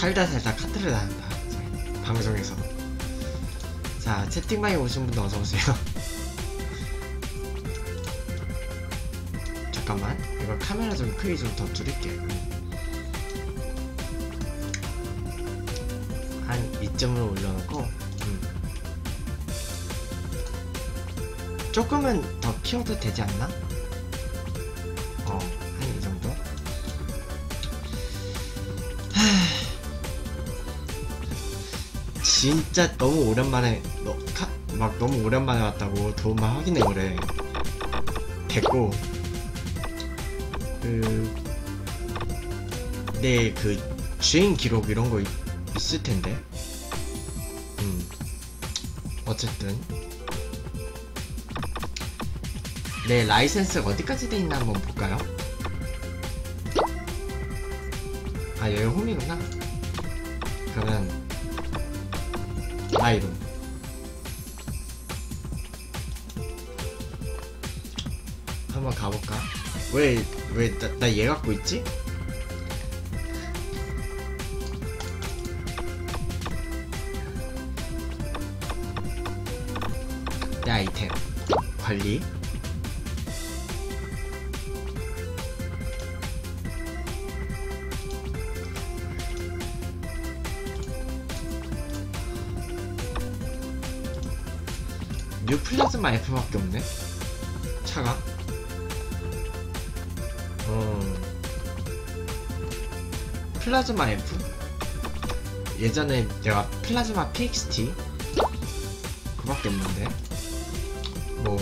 살다 카트를 나간다 방송에서. 자, 채팅방에 오신 분들 어서오세요. 잠깐만, 이거 카메라 좀 크기 좀 더 줄일게. 한 2점으로 올려놓고 조금은 더 키워도 되지 않나? 한 이 정도? 진짜 너무 오랜만에 막 너무 오랜만에 왔다고 도움만 확인해 그래. 됐고, 내 주행 기록 이런 거 있을 텐데. 어쨌든 내 라이센스가 어디까지 돼 있나 한번 볼까요? 아, 여기 홈이구나. 그러면 마이룸 한번 가볼까? 왜 나 얘 갖고 있지? 내 아이템 관리. 뉴 플라즈마 F밖에 없네 차가. 플라즈마 F. 예전에 내가 플라즈마 PXT 그밖에 없는데. 뭐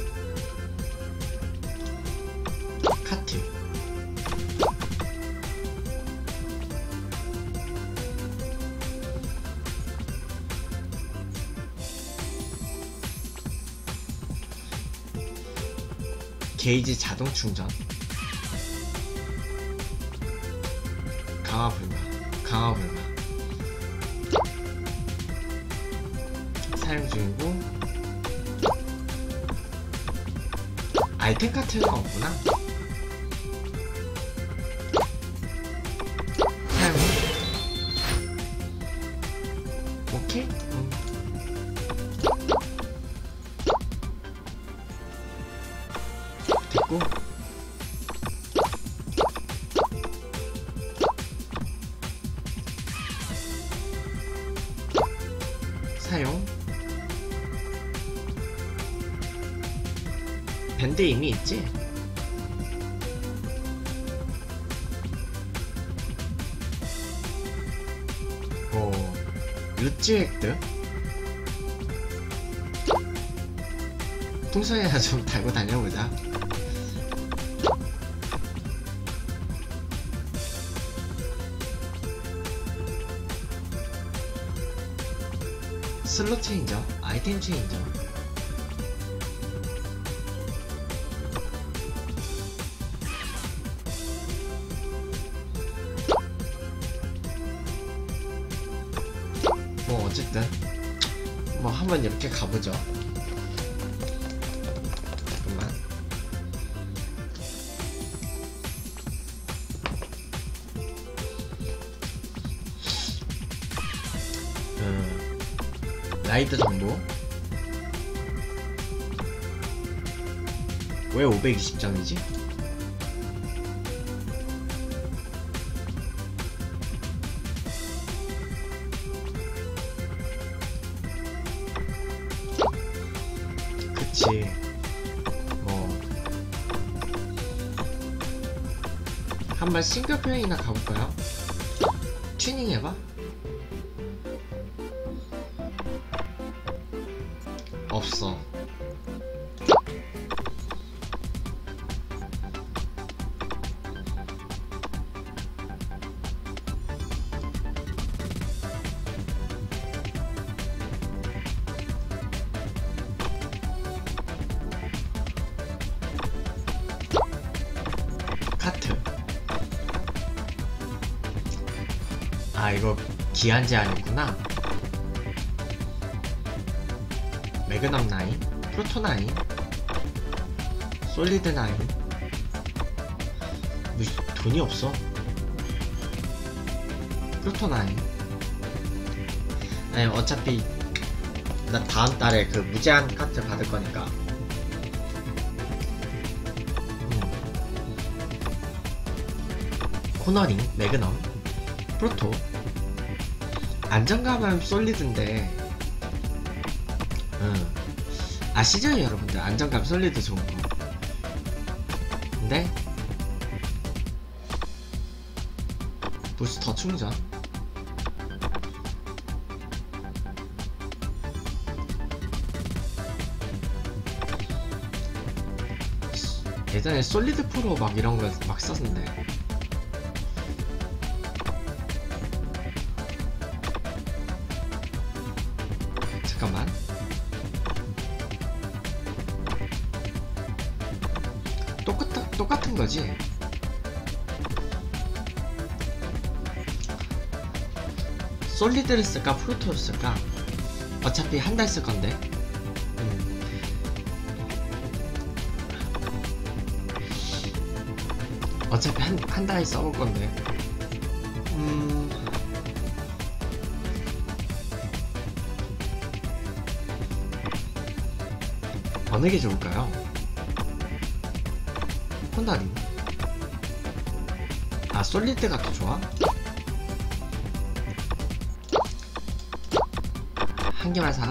카트. 게이지 자동 충전. 강화 불가. 사용 중이고. 아이템 카트가 없구나. 사용. 오케이. 됐고. 사용. 밴드 이미 있지? 루찌 획득. 풍선이나 좀 달고 다녀보자. 슬롯 체인저, 아이템 체인저. 뭐 어쨌든 뭐 한번 이렇게 가보죠. 잠깐만. 라이드 정보. 왜 520점이지? 그치. 뭐 한번 싱글 플레이나 가볼까요? 튜닝 해봐. 없어. 카트. 아, 이거 기한 제한이구나. 매그넘 9, 프로토 9, 솔리드 9. 돈이 없어. 프로토9. 아니 어차피 나 다음 달에 그 무제한 카트 받을 거니까. 코너링, 매그넘, 프로토. 안정감은 솔리드인데, 아시죠 여러분들? 안정감 솔리드 좋은 거. 근데 부스터 충전. 예전에 솔리드 프로 막 이런 거 막 썼는데. 잠깐만. 똑같은 거지. 솔리드를 쓸까 프로토를 쓸까? 어차피 한 달 쓸 건데. 어차피 한 달 써볼 건데. 어느 게 좋을까요? 혼다리. 아, 솔리드가 더 좋아? 한 개만 사라?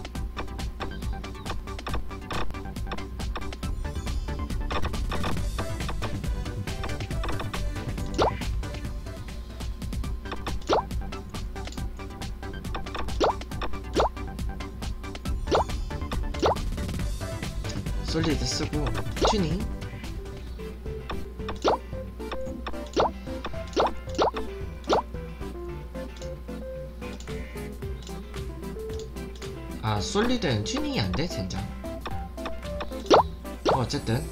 솔리드 쓰고 튜닝. 아, 솔리드는 튜닝이 안 돼, 젠장. 어쨌든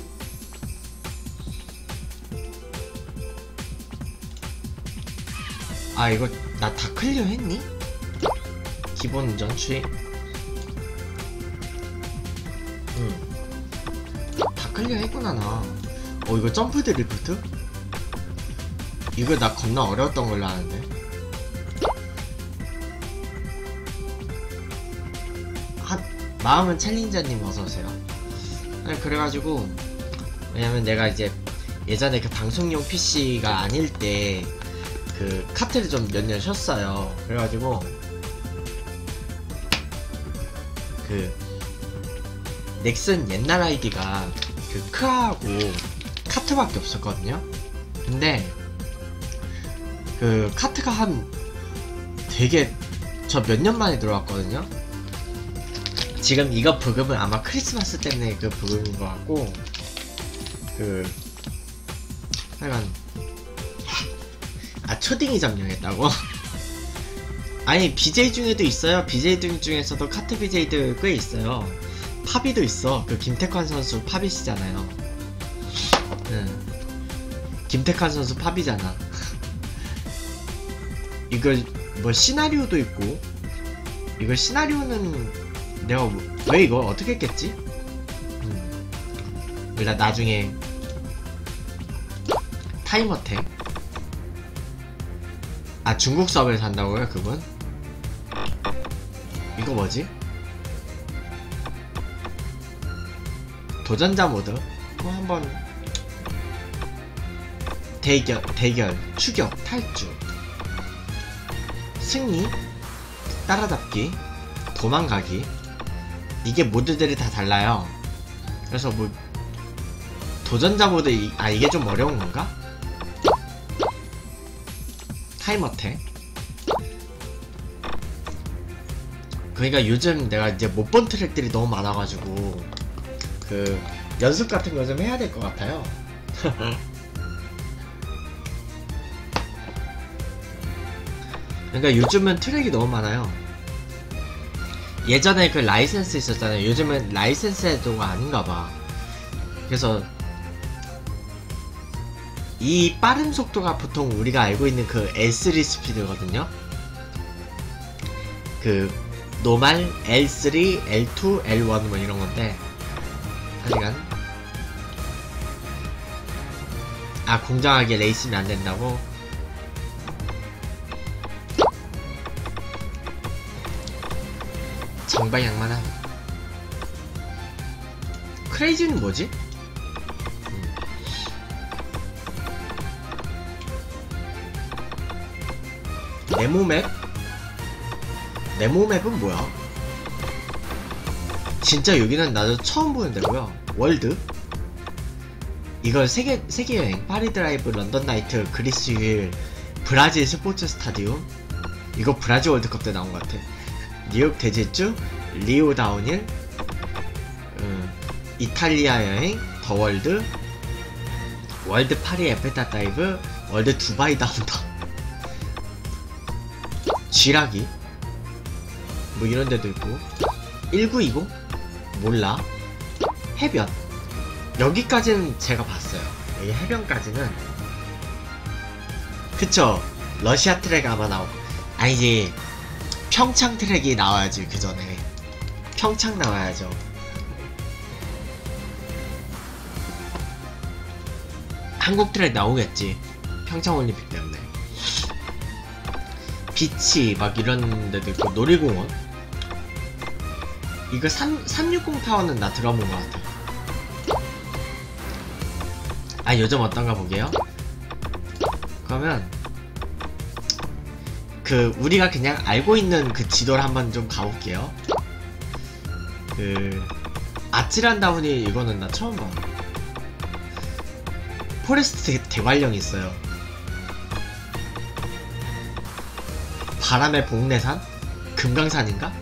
아, 이거 나 다 클리어 했니? 기본 운전 추이. 다 클리어 했구나 나. 이거 점프 드리프트? 이거 나 겁나 어려웠던 걸로 아는데. 마음은 챌린저님 어서오세요. 그래가지고, 왜냐면 내가 이제 예전에 그 방송용 PC가 아닐 때 그 카트를 좀 몇 년 쉬었어요. 그래가지고 그 넥슨 옛날 아이디가 그 크하고 카트밖에 없었거든요. 근데 그 카트가 한 되게 저 몇 년 만에 들어왔거든요. 지금 이거 부금은 아마 크리스마스 때문에 그 부금인 것 같고, 그 하여간 초딩이 점령했다고? 아니 BJ 중에도 있어요. BJ 중에서도 카트 BJ들 꽤 있어요. 파비도 있어. 그 김태환 선수 파비시잖아요. 김태환 선수 파비잖아. 이거 뭐 시나리오도 있고. 이거 시나리오는 내가 왜 이거 어떻게 했겠지? 일단 나중에 타임어택. 아, 중국 서버에 산다고요 그분? 이거 뭐지? 도전자 모드? 한번 대결, 추격, 탈주, 승리, 따라잡기, 도망가기. 이게 모드들이 다 달라요. 그래서 뭐 도전자 모드 이게 좀 어려운 건가? 타임어택. 그러니까 요즘 내가 이제 못 본 트랙들이 너무 많아가지고 그 연습 같은 거 좀 해야 될 것 같아요. 그러니까 요즘은 트랙이 너무 많아요. 예전에 그 라이센스 있었잖아요. 요즘은 라이센스도 아닌가봐. 그래서 이 빠른 속도가 보통 우리가 알고 있는 그 L3 스피드거든요. 그 노말, L3, L2, L1 뭐 이런 건데, 하여간 공정하게 레이스면 안 된다고. 정방향만 하고. 크레이지는 뭐지? 네모맵? 네모맵은 뭐야? 진짜 여기는 나도 처음 보는 데고요. 월드? 이걸 세계 여행, 파리 드라이브, 런던 나이트, 그리스 휴일, 브라질 스포츠 스타디움. 이거 브라질 월드컵 때 나온 것 같아. 뉴욕 대제주, 리오 다운힐, 이탈리아 여행, 더 월드, 월드 파리 에펠탑 다이브, 월드 두바이 다운타운, 쥐라기, 뭐 이런 데도 있고, 1920? 몰라. 해변. 여기까지는 제가 봤어요. 여기 해변까지는. 그쵸? 러시아 트랙 아마 아니지. 평창 트랙이 나와야지, 그 전에. 평창 나와야죠. 한국 트랙 나오겠지. 평창 올림픽 때문에. 비치, 막 이런 데도 있고, 놀이공원. 이거 360 타워는 나 들어본 것 같아. 아, 요즘 어떤가 보게요? 그러면 그 우리가 그냥 알고 있는 그 지도를 한번 좀 가볼게요. 그 아찔한다운이 이거는 나 처음 봐. 포레스트 대관령이 있어요. 바람의 복내산? 금강산인가?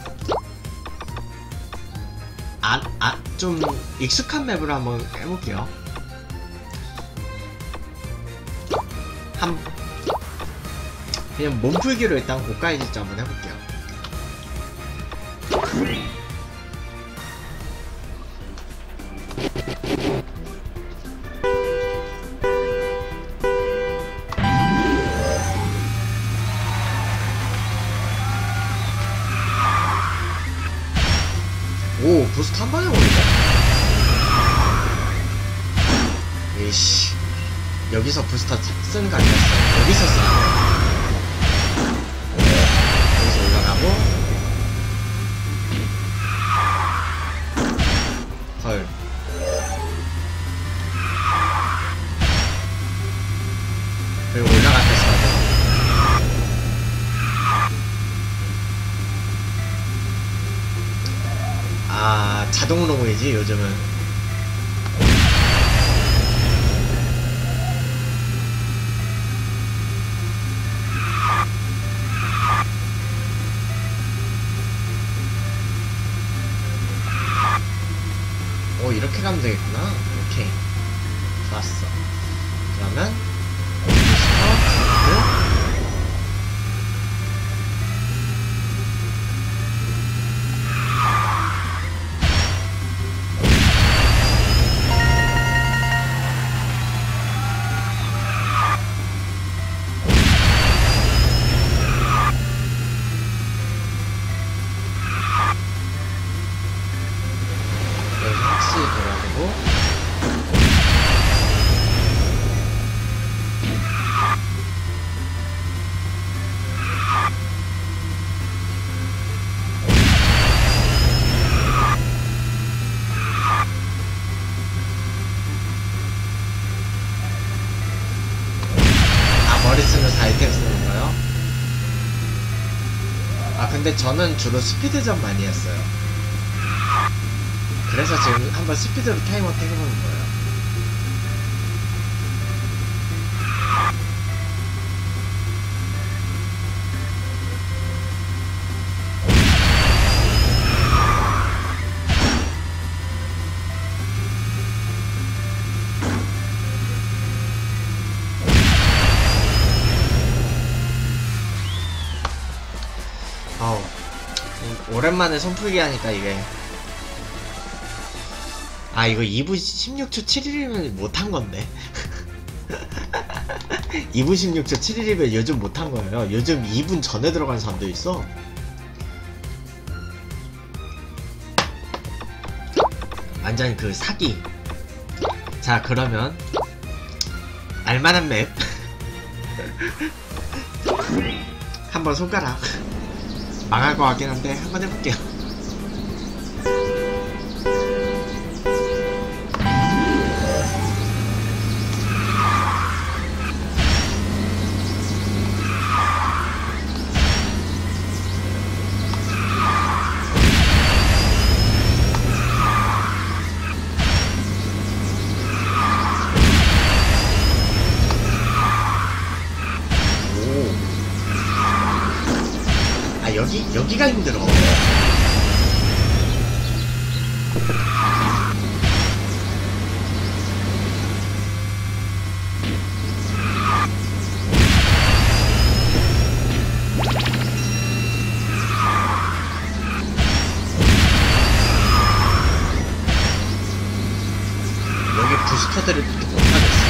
좀 익숙한 맵으로 한번 해볼게요. 그냥 몸풀기로 일단 고가의 진짜 한번 해볼게요. 오, 부스트 한 방에 오는데? 에이씨, 여기서 부스터 쓰는 거 아니었어. 여기서 쓰는 거야. 여기서 올라가고, 헐. 그리고 올라갈 때 써야 돼. 아, 자동으로 보이지 요즘은. 오, 이렇게 가면 되겠구나. 오케이, 좋았어. 그러면 여기서 돌아가고, 아, 머리 쓰면서 아이템 쓰는 거요? 아, 근데 저는 주로 스피드전 많이 했어요. 그래서 지금 한번 스피드로 타이머 해보는 거예요. 오랜만에 손풀기 하니까 이게, 아, 이거 2분 16초 7일이면 못한 건데. 2분 16초 7일이면 요즘 못한 거예요. 요즘 2분 전에 들어간 사람도 있어. 완전 그 사기. 자, 그러면 알만한 맵 한번 손가락 망할 것 같긴 한데 한번 해볼게요. 여기가 힘들어. 여기 부스터들을 못하겠어.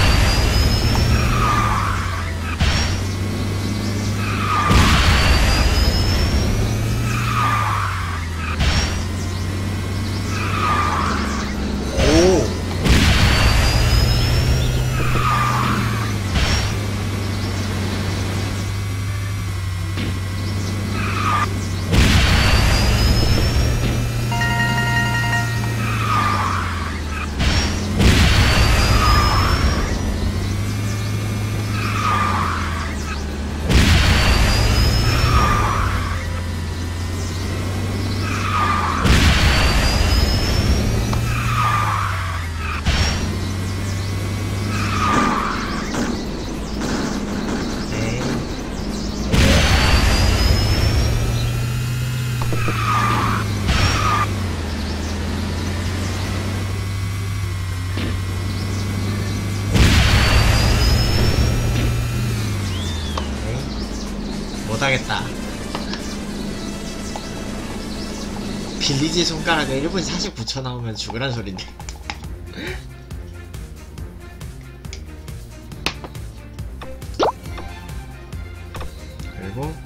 못하겠다. 빌리지 손가락에 1분 49초 나오면 죽으란 소린데. 그리고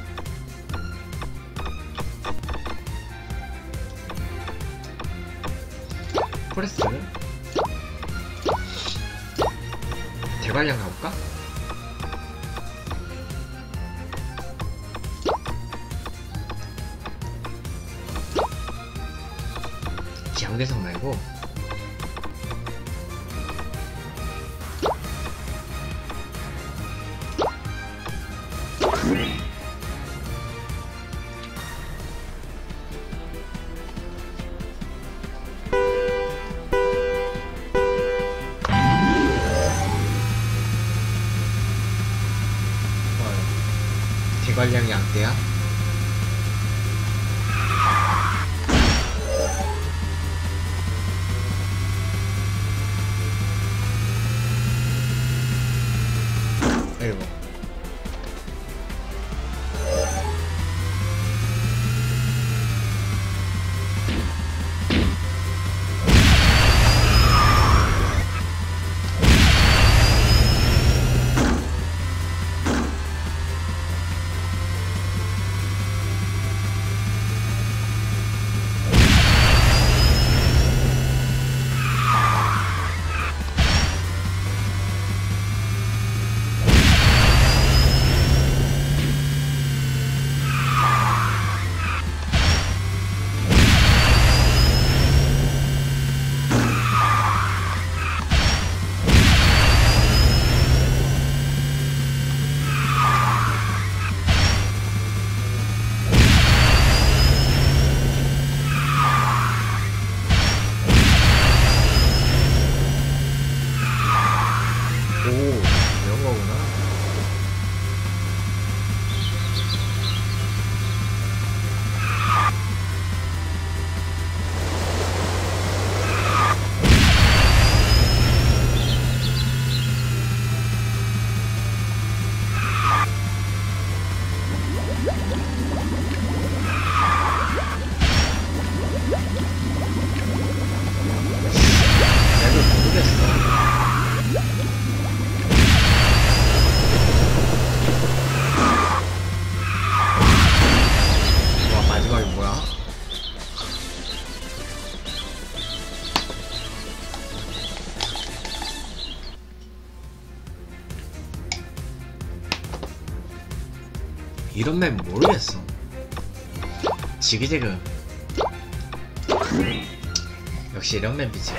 포레스트 대관령 가볼까? 기양대성 말고 대관령 양떼야? 아이고. 오, 이런 거구나. 맵을 모르겠어. 마지막이 뭐야? 이런 맵 모르겠어. 지그재그. 역시 이런 맵이지.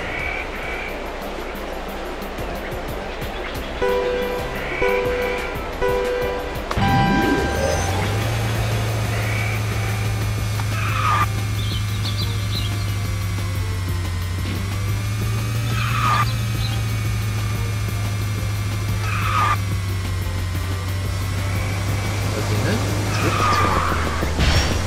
여기는 드롭박스.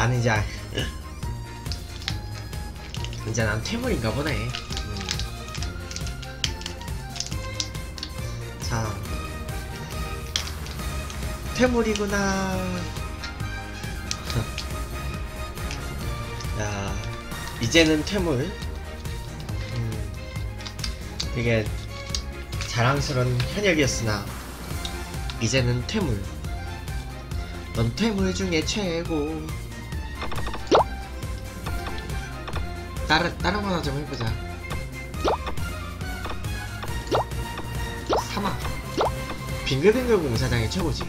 나는 이제 난 퇴물인가 보네. 자, 퇴물이구나. 야, 이제는 퇴물. 되게 자랑스러운 현역이었으나 이제는 퇴물. 넌 퇴물 중에 최고. 다른 거 하나 좀 해보자. 사막. 빙글빙글 공사장이 최고지.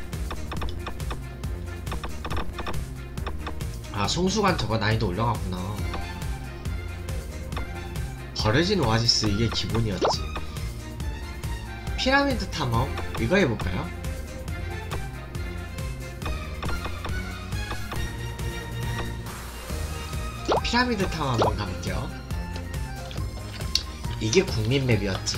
아, 송수관 저거 난이도 올라갔구나. 버려진 오아시스, 이게 기본이었지. 피라미드 탐험, 이거 해볼까요? 피라미드 탐험 한번 가볼게요. 이게 국민 맵이었지.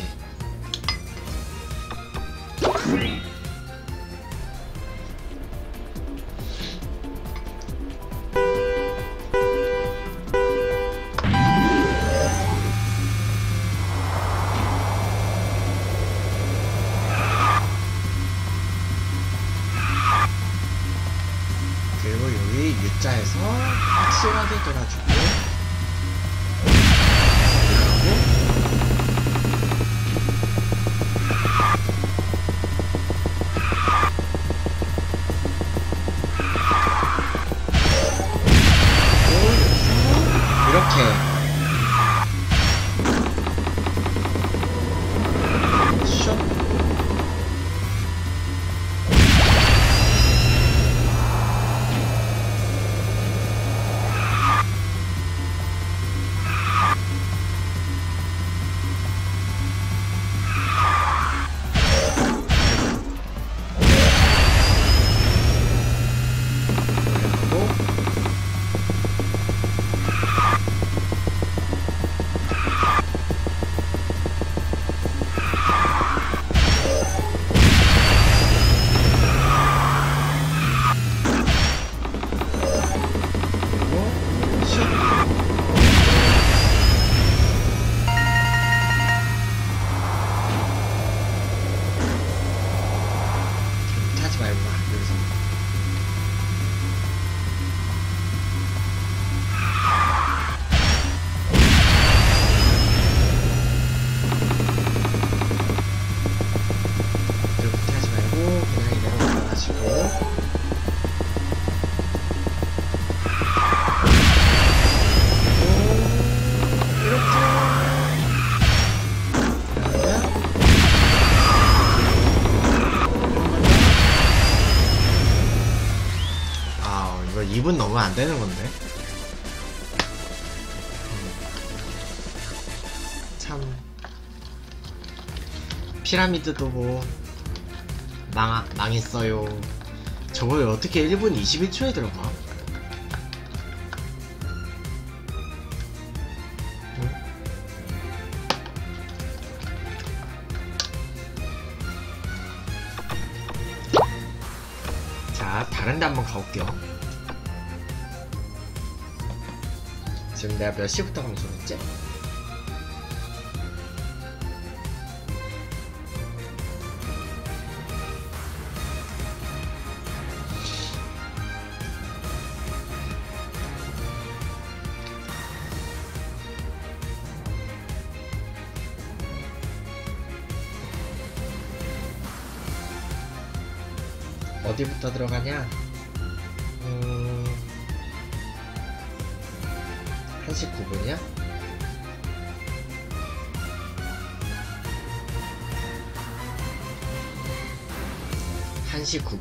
그리고 여기 U자에서 확실하게 돌아주고, 이렇게 슛. 이거 2분 넘으면 안 되는 건데. 참. 피라미드도 뭐 망했어요. 저걸 어떻게 1분 21초에 들어가? 자, 다른 데 한번 가볼게요. 지금 내가 몇 시부터 방송했지? 어디부터 들어가냐? 1시 9분이야? (1시 9분)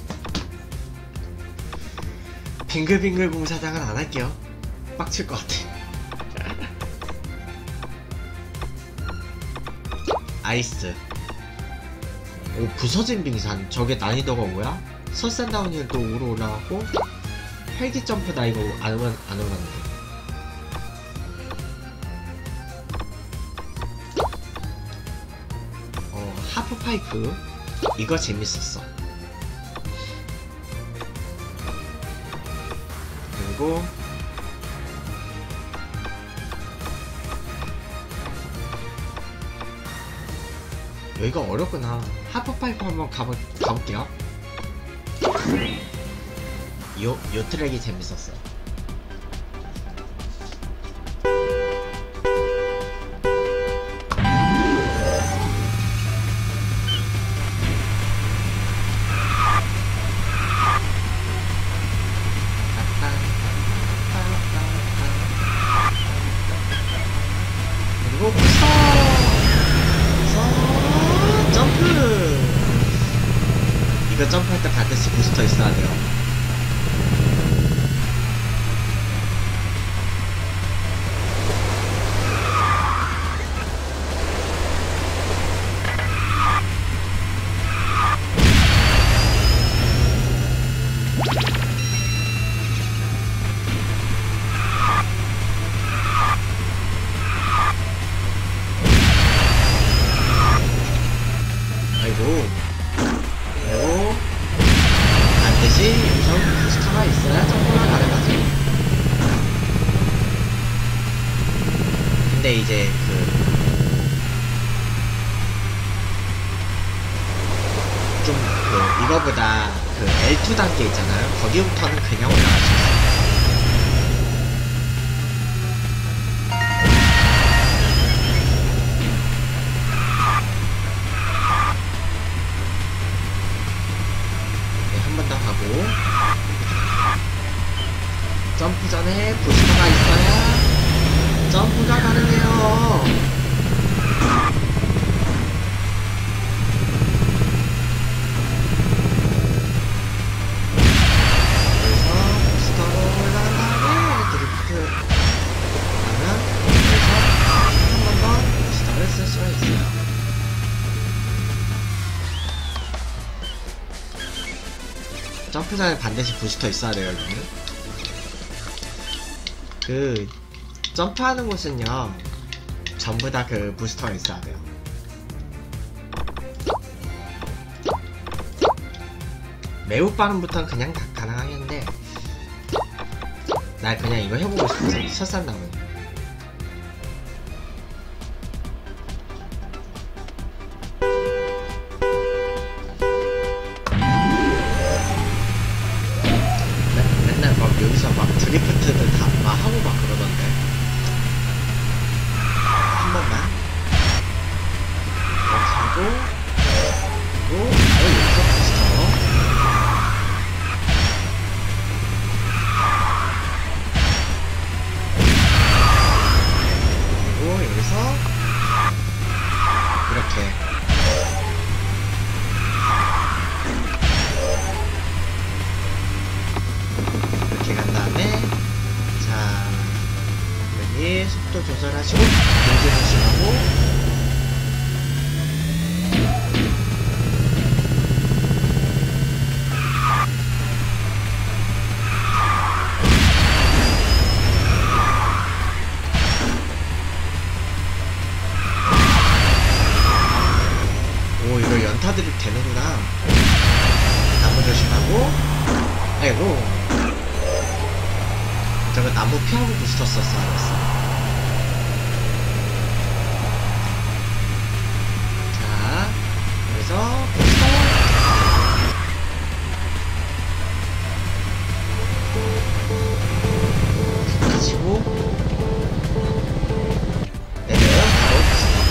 빙글빙글 공사장은 안 할게요. 빡칠 것 같아. 아이스. 오, 부서진 빙산. 저게 난이도가 뭐야? 설산 다운힐도 5로 올라가고, 헬기 점프 나 이거 안 올랐는데. 하프파이프. 이거 재밌었어. 그리고 여기가 어렵구나. 하프파이프 한번 가볼게요. 요 트랙이 재밌었어. 그리고 부스터! 점프! 이거 점프할 때 반드시 부스터 있어야 돼요. 아이고, 반드시 우선 부스터가 있어야 점프가 가능하지. 근데 이제 이거보다 L2 단계 있잖아요. 거기부터는 그냥 올라갈 수 있어요. 한 번 더 하고, 점프 전에 부스터가 있어야 점프가 가능해요. 점프 전에 반드시 부스터 있어야 돼요, 여기는. 점프하는 곳은요, 전부 다 부스터가 있어야 돼요. 매우 빠른부터는 그냥 다 가능하겠는데, 나 그냥 이거 해보고 싶어서, 설산나무. 여기서 막 드리프트를 다 하고 막 그러던데. 한 번만 이렇게 하고, 그리고 여기서 부스터. 그리고 여기서 이렇게 간 다음에, 자, 여기 속도 조절하시고 경제 조심하고, 오, 이거 연타 드립 되는구나. 나무 조심하고. 아이고, 저거 나무 피하고 부스터 썼어야 했어. 자, 여기서 부스터. 붙이고, 내려요. 바로 부스터.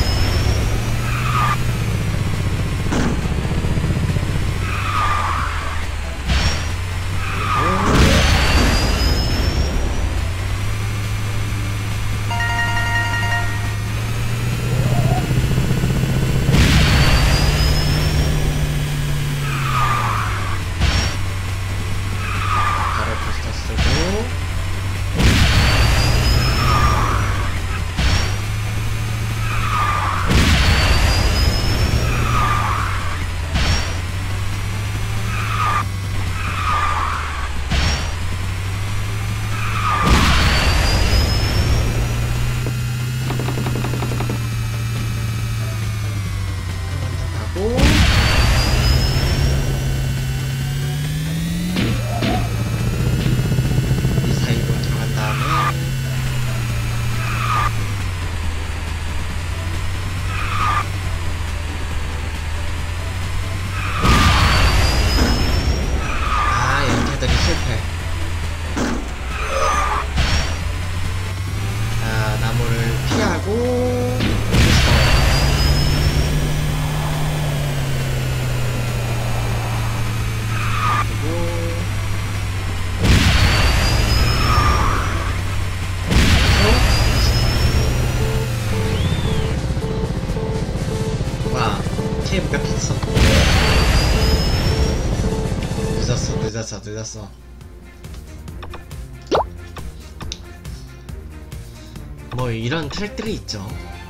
늦었어. 뭐 이런 트랙들이 있죠.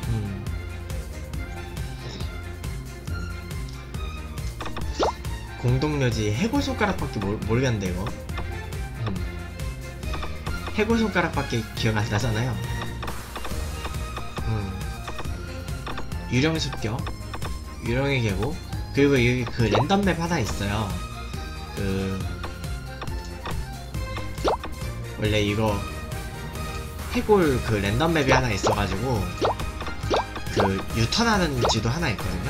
공동묘지 해골 손가락밖에 모르겠는데 이거. 해골 손가락밖에 기억 안 나잖아요. 유령 습격, 유령의 계곡, 그리고 여기 그 랜덤 맵 하나 있어요. 원래 이거 해골 그 랜덤 맵이 하나 있어가지고 그 유턴하는 지도 하나 있거든요.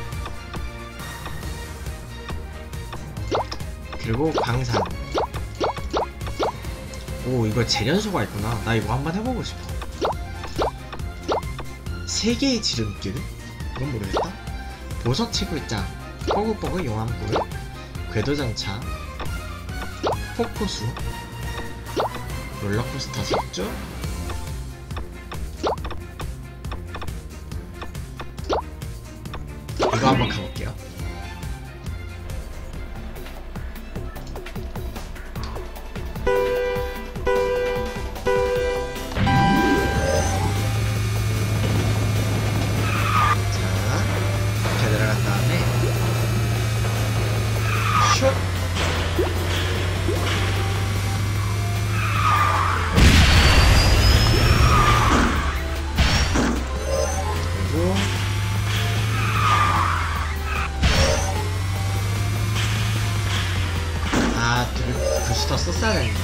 그리고 광산. 오, 이거 재련소가 있구나. 나 이거 한번 해보고 싶어. 3개의 지름길? 이건 모르겠다. 보석 채굴장, 뻐글뻐글 용암굴, 궤도장차, 폭포수, 롤러코스터 석주, 이거 한번 가볼게요. 부스터 썼어야 했는데.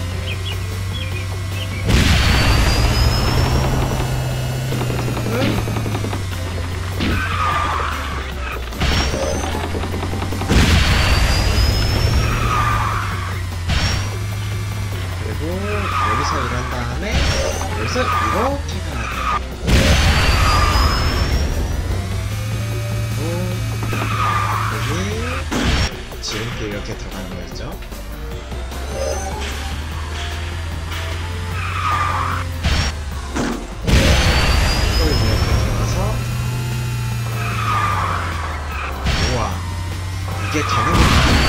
그리고 여기서 이런 다음에 여기서 이렇게 가야 돼. 그리고 여기 지름길 이렇게 들어가는 거였죠. 또 이렇게 들어가서, 우와, 이게 되는구나.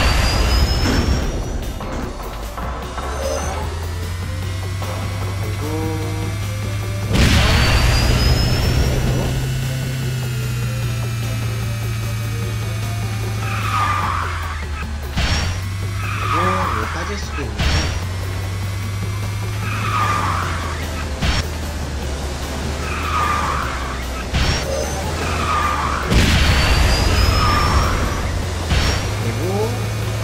빠질 수도 있는데 그리고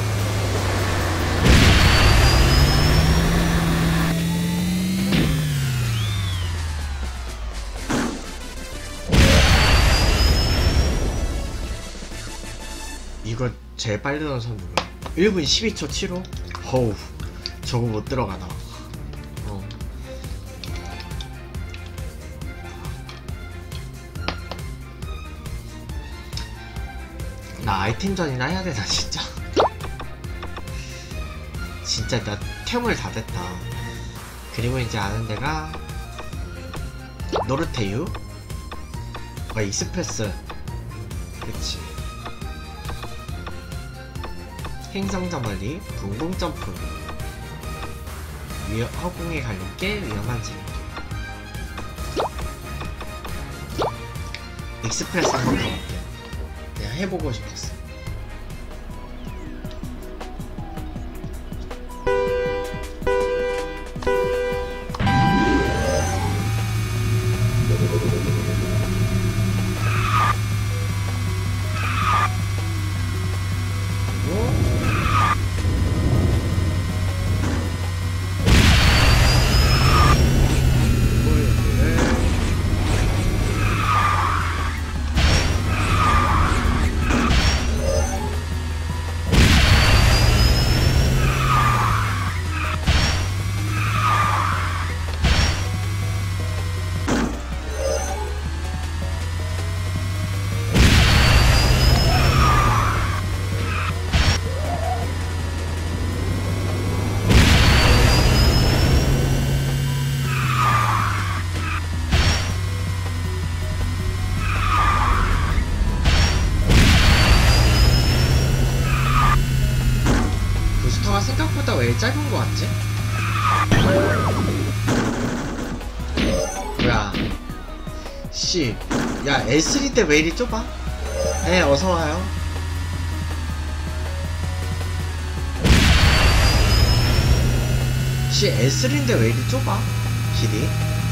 이거 제일 빨리 나온 사람 누구야? 1분 12초 7호? 어우, 저거 못 들어가나. 나 아이템전이나 해야 되나, 진짜. 진짜 나 템을 다 됐다. 그리고 이제 아는 데가 노르테유, 익스프레스, 그치. 행성저멀리, 붕붕점프, 허공의 갈림길, 위험한 지름길. 익스프레스 한번 가볼게요. 내가 해보고 싶었어. 몬스터가 생각보다 왜 짧은 거 같지? 뭐야. 씨. 야, L3 때 왜 이리 좁아? 네, 어서와요. 씨, L3인데 왜 이리 좁아? 길이?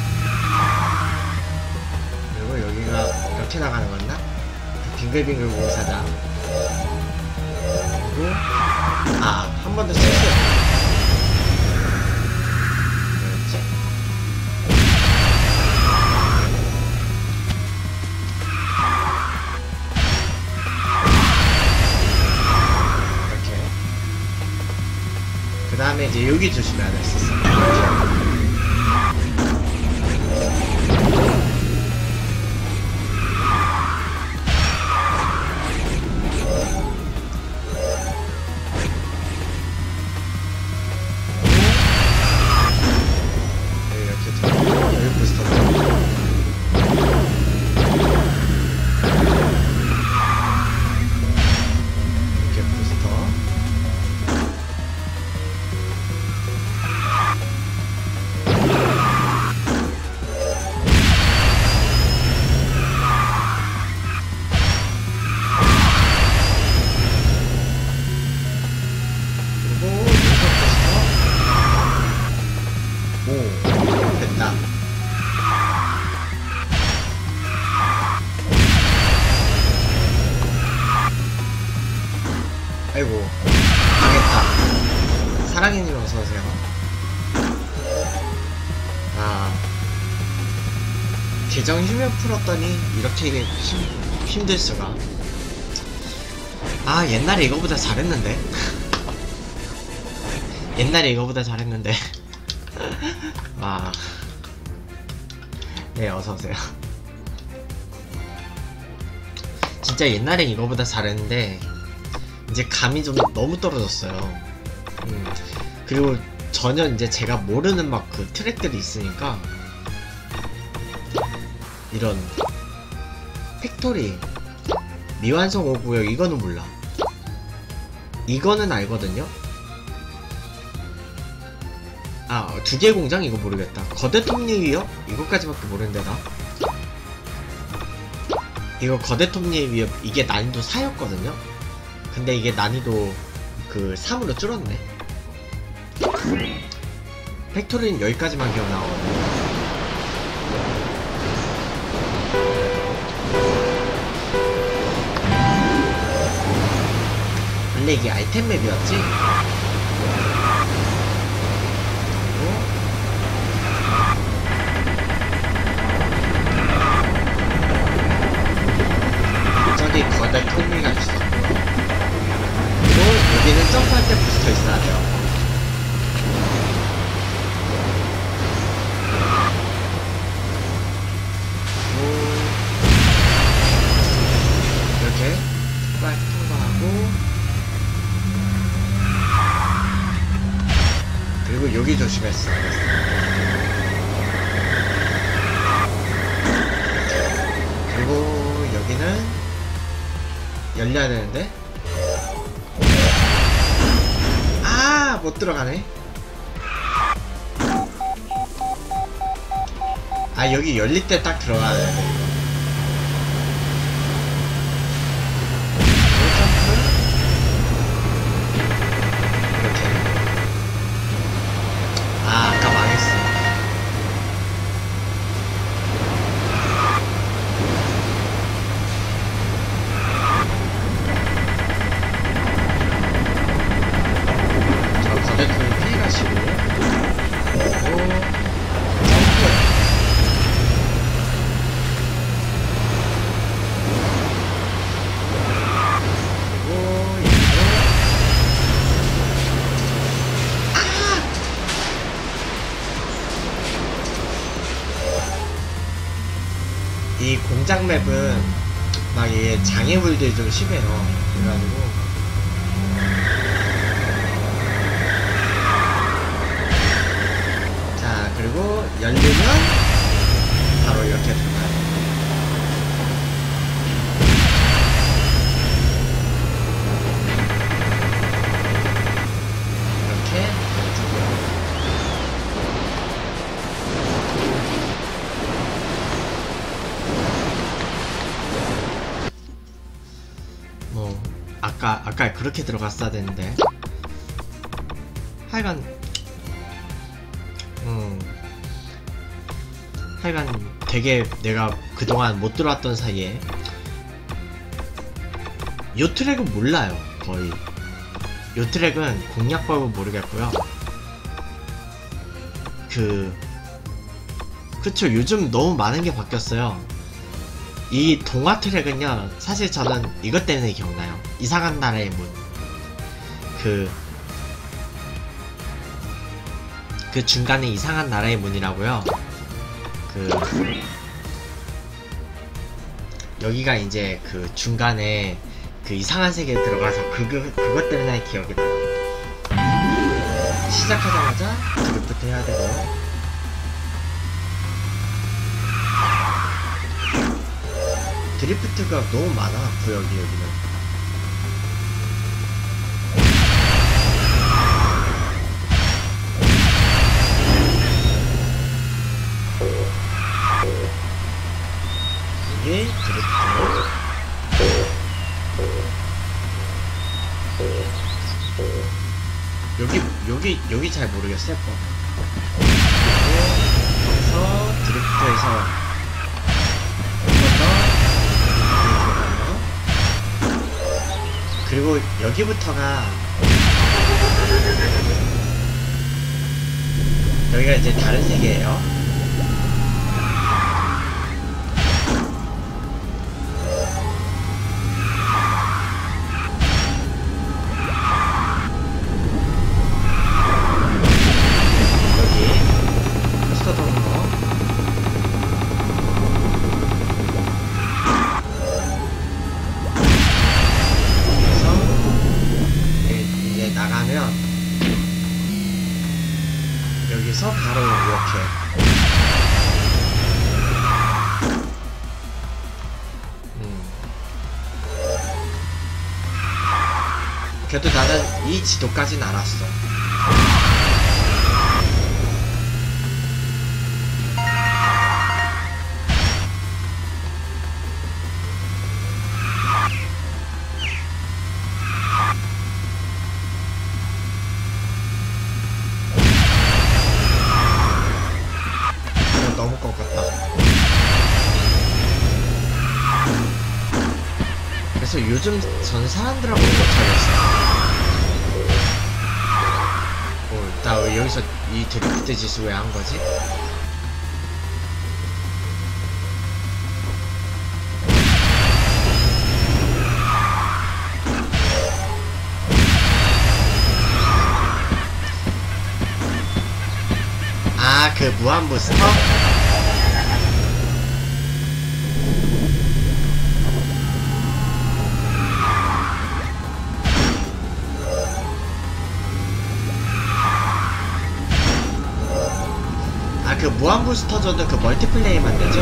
그리고 여기가 이렇게 나가는 거였나? 빙글빙글 공사장. 그리고 한 번 더 실수했다. 뭐였지? 이렇게. 그 다음에 이제 여기 조심해야 됐었어. 아이고, 망했다. 사랑해님 어서오세요. 계정 휴면 풀었더니 이렇게 힘들수가. 옛날에 이거보다 잘했는데. 옛날에 이거보다 잘했는데. 네, 어서오세요. 진짜 옛날에 이거보다 잘했는데 이제 감이 좀 너무 떨어졌어요. 그리고 전혀 이제 제가 모르는 막 그 트랙들이 있으니까, 이런 팩토리, 미완성 5구역 이거는 몰라. 이거는 알거든요. 두개 공장 이거 모르겠다. 거대 톱니위협 이거까지밖에 모르는데 나. 이거 거대 톱니위협 이게 난이도 4였거든요. 근데 이게 난이도 그 3으로 줄었네. 팩토리는 여기까지만 기억나거든요. 원래 이게 아이템 맵이었지? 저기 거대 톱니가 있었고요. 그리고 여기는 점프할 때 부스터 있어야 돼요. 이렇게 빨리 통과하고, 그리고 여기 조심했어. 그리고 여기는 열려야 되는데, 못 들어가네. 여기 열릴 때 딱 들어가야 되는데, 이거. 이렇게. 아까 망했어. 저 거대통이 피해가시고, 그리고 점프. 이 공장 맵은 막 이게 장애물들이 좀 심해요. 그래가지고 자, 그리고 열리면 바로 이렇게 들어가요. 색깔 그렇게 들어갔어야 되는데. 하여간 하여간 되게 내가 그동안 못 들어왔던 사이에 요 트랙은 몰라요. 거의 요 트랙은 공략법은 모르겠고요. 그쵸, 요즘 너무 많은 게 바뀌었어요. 이 동화 트랙은요, 사실 저는 이것 때문에 기억나요. 이상한 나라의 문. 그 중간에 이상한 나라의 문이라고요. 여기가 이제 그 중간에 그 이상한 세계에 들어가서 그것 때문에 기억이 나요. 시작하자마자 드리프트 해야 되고. 드리프트가 너무 많아, 구역이 여기는. 이게 드리프트. 여기 잘 모르겠어요. 그래서 드리프트에서 그리고 여기부터가 여기가 이제 다른 세계예요. 여기서 바로 이렇게 그래도 나는 이 지도까진 알았어. 너무 꺾었다. 그래서 요즘 전 사람들하고 못하겠어. 나 왜 여기서 이 드리프트 지수 왜 한 거지? 아, 그 무한 부스터? 아, 그 무한 부스터전도 그 멀티플레이만 되죠?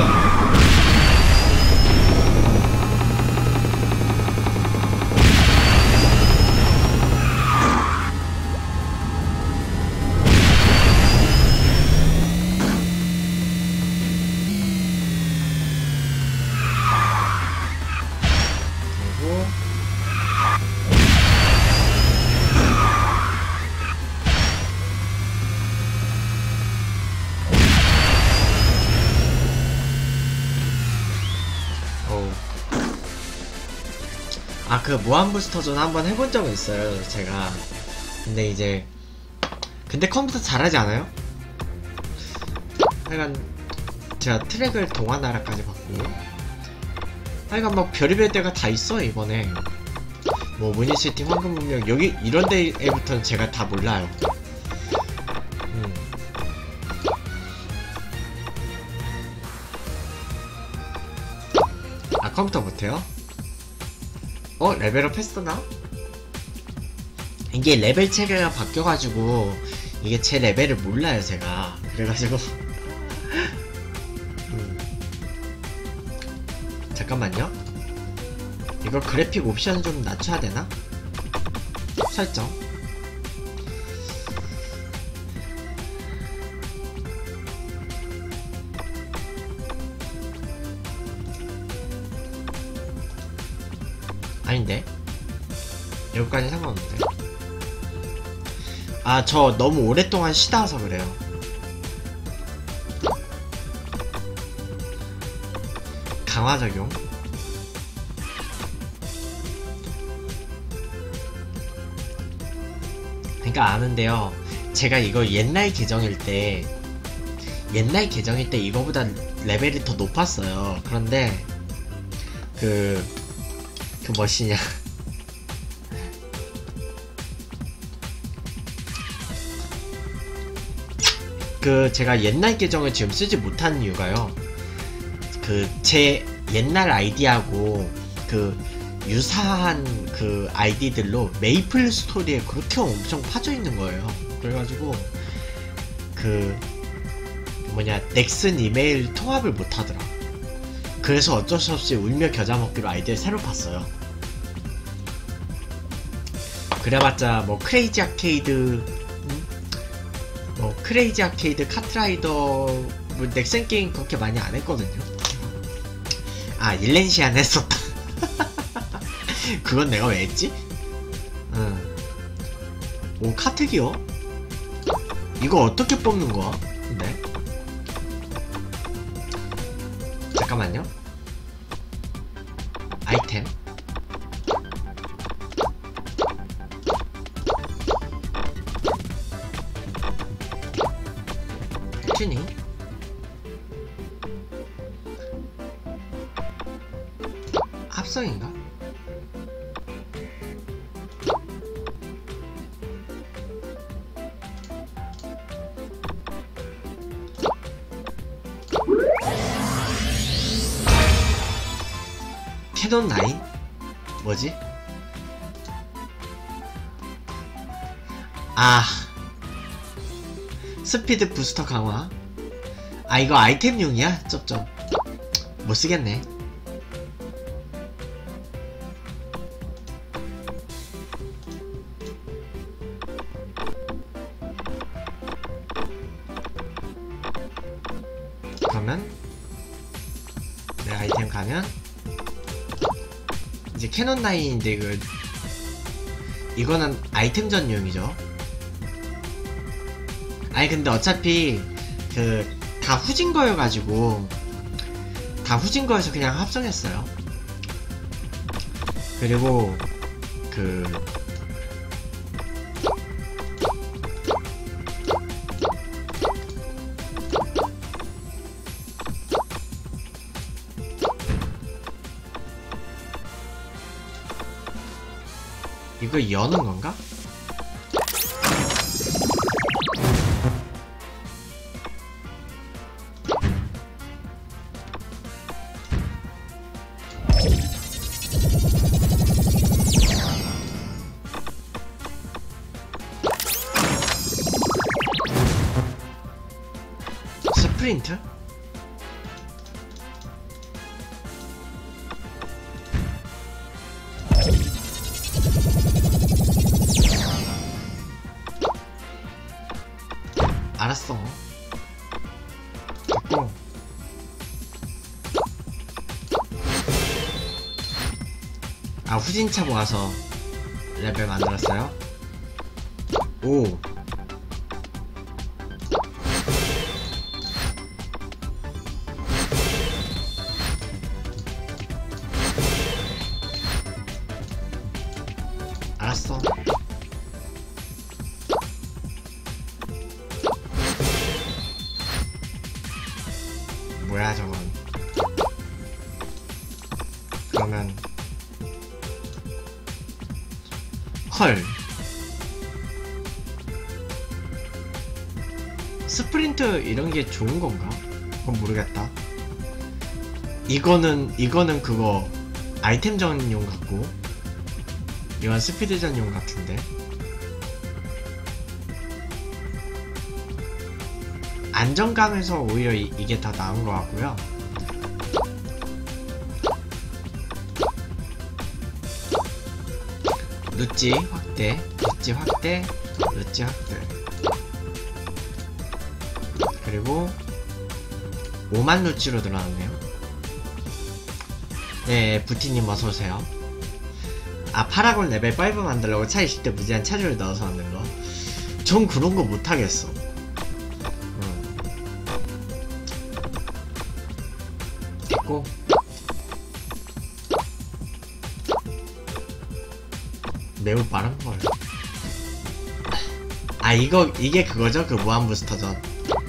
아, 그 무한부스터전 한번 해본 적은 있어요, 제가. 근데 컴퓨터 잘하지 않아요? 하여간 제가 트랙을 동화나라까지 봤고, 하여간 막 별의별 데가 다 있어 이번에. 뭐 무니시티, 황금문명, 여기 이런 데에부터는 제가 다 몰라요. 아, 컴퓨터 못해요? 레벨업 했었나? 이게 레벨 체계가 바뀌어가지고 이게 제 레벨을 몰라요, 제가. 그래가지고 잠깐만요. 이거 그래픽 옵션 좀 낮춰야 되나? 설정. 아닌데? 여기까지 상관없는데. 아, 저 너무 오랫동안 쉬다 와서 그래요. 강화 적용. 그러니까 아는데요. 제가 이거 옛날 계정일 때 이거보다 레벨이 더 높았어요. 그런데 그 뭐시냐. 제가 옛날 계정을 지금 쓰지 못하는 이유가요. 제 옛날 아이디하고 유사한 아이디들로 메이플 스토리에 그렇게 엄청 파져 있는 거예요. 그래가지고 넥슨 이메일 통합을 못 하더라. 그래서 어쩔 수 없이 울며 겨자 먹기로 아이디를 새로 봤어요. 그래봤자 뭐 크레이지 아케이드, 카트라이더, 뭐 넥슨 게임 그렇게 많이 안 했거든요. 아, 일렌시안 했었다. 그건 내가 왜 했지? 오, 카트기어? 이거 어떻게 뽑는 거야? 근데 잠깐만요. 아이템. 튜닝. 합성인가? 캐논 9? 뭐지? 아, 스피드 부스터 강화. 아, 이거 아이템용이야? 쩝쩝. 못쓰겠네. 그러면 내 아이템 가면 이제 캐논 9인데 이거는 아이템 전용이죠. 아니 근데 어차피 다 후진 거여가지고 다 후진 거여서 그냥 합성했어요. 그리고 이거 여는 건가? 스프린트? 알았어. 됐고. 아, 후진차 모아서 레벨 만들었어요? 오. 알았어. 뭐야 저건. 그러면 헐, 스프린트 이런게 좋은건가? 그건 모르겠다. 이거는 그거 아이템 전용 같고 이건 스피드 전용 같은데. 안정감에서 오히려 이게 더 나은 것 같고요. 루찌 확대, 루찌 확대, 루찌 확대. 그리고 5만 루찌로 늘어났네요. 네, 부티님 어서오세요. 아, 파라곤 레벨 5 만들려고 차 20대 무제한 차주를 넣어서 하는 거. 전 그런 거 못하겠어. 됐고. 매우 빠른 걸. 아, 이게 그거죠? 그 무한 부스터전.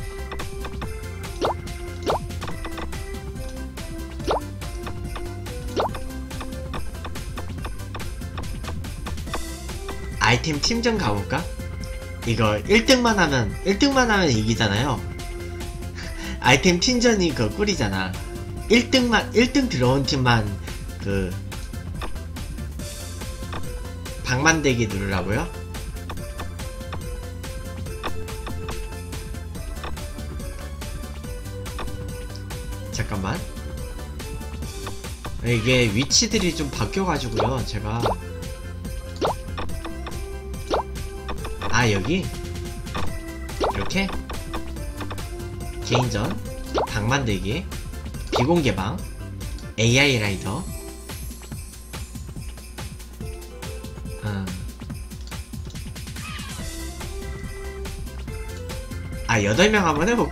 아이템 팀전 가볼까? 이거 1등만 하면 이기잖아요. 아이템 팀전이 그 꿀이잖아. 1등 들어온 팀만 그 방만대기 누르라고요? 잠깐만. 이게 위치들이 좀 바뀌어가지고요. 제가 여기 이렇게 개인전, 방만들기, 비공개방, AI 라이더. 8명 한번 해볼까?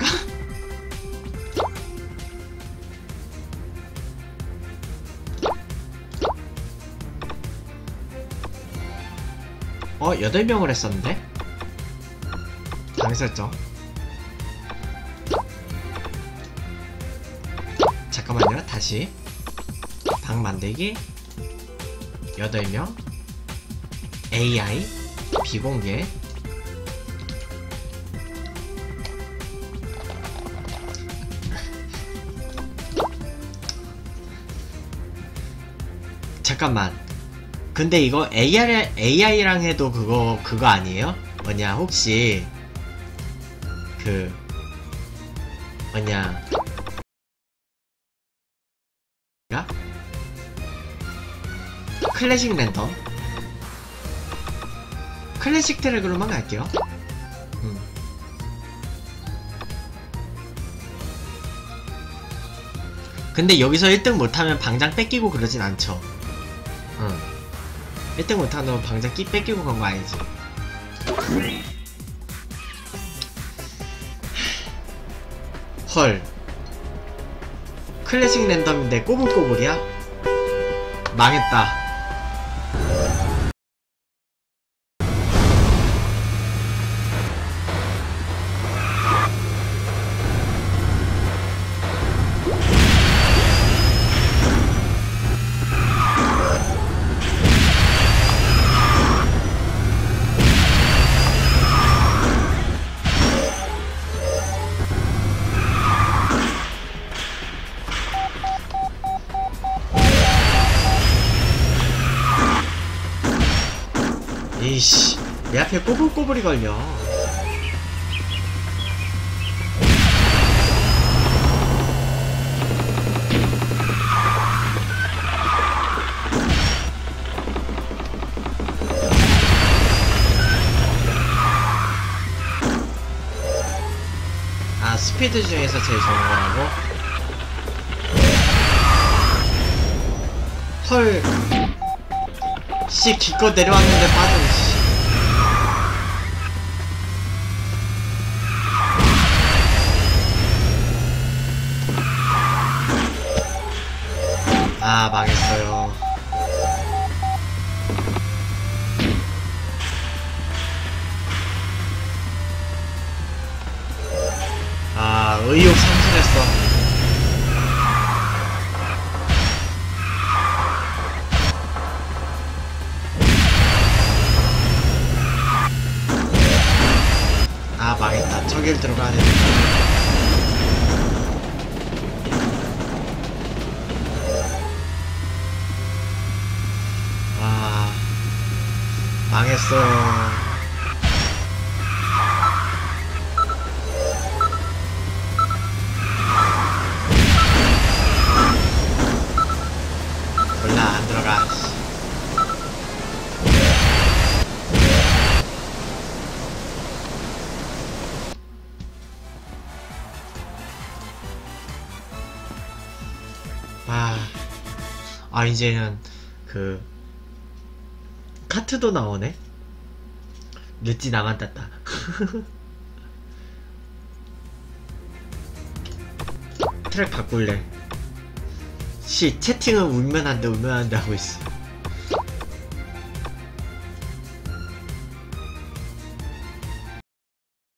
어, 8명을 했었는데? 방 설정. 잠깐만요, 다시. 방 만들기 8명, AI 비공개. 잠깐만. 근데 이거 AI랑 해도 그거 아니에요? 뭐냐, 혹시 뭐냐, 클래식 랜덤? 클래식 트랙으로만 갈게요. 근데 여기서 1등 못하면 방장 뺏기고 그러진 않죠. 1등 못하면 방장 뺏기고 그런 거 아니지. 헐, 클래식 랜덤인데 꼬불꼬불이야? 망했다. 이씨, 내 앞에 꼬불꼬불이 걸려. 아, 스피드 중에서 제일 좋은 거라고? 헐, 씨, 기껏 내려왔는데 빠져. 씨. 아, 망했어요. 아, 의욕 상실했어. 아, 망했다. 저길 들어가야 되는데. 아, 망했어요. 몰라, 안 들어가. 이제는 카트도 나오네. 늦지 나만 땄다. 트랙 바꿀래. 씨, 채팅은 울면 안돼 울면 안돼 하고 있어.